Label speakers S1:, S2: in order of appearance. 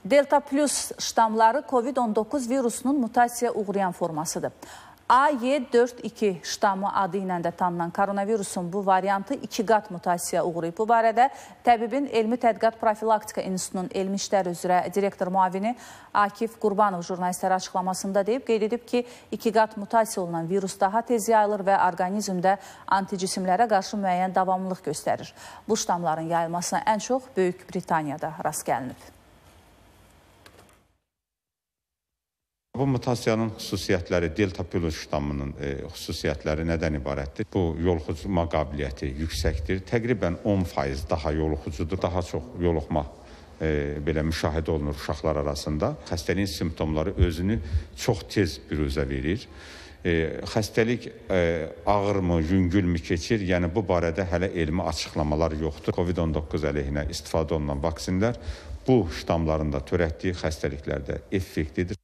S1: Delta plus ştamları COVID-19 virusunun mutasiyaya uğrayan formasıdır. AY42 ştamı adı ilə də tanınan koronavirusun bu variantı 2 qat mutasiyaya uğrayıb. Bu barədə Təbibin Elmi Tədqiqat Profilaktika İnstitutunun elmi işlər üzrə direktor müavini Akif Qurbanov jurnalistlərə açıqlamasında deyib, qeyd edib ki, 2 qat mutasiya olunan virus daha tez yayılır və orqanizmdə anticisimlərə qarşı müəyyən davamlılıq göstərir. Bu ştamların yayılmasına ən çox Böyük Britaniyada rast gəlinib.
S2: Bu mutasiyanın xüsusiyyətləri, Delta plus ştamının xüsusiyyətləri nədən ibarətdir? Bu yoluxucuma qabiliyyəti yüksəkdir. Təqribən 10% daha yoluxucudur. Daha çox yoluxma belə müşahidə olunur uşaqlar arasında. Xəstəliyin simptomları özünü çox tez büruzə verir. Xəstəlik ağırmı, yüngülmü keçir? Yəni bu barədə hələ elmi açıqlamalar yoxdur. COVID-19 əleyhinə istifadə olunan vaksinlər bu ştamların da törətdiyi xəstəliklərdə effektivdir.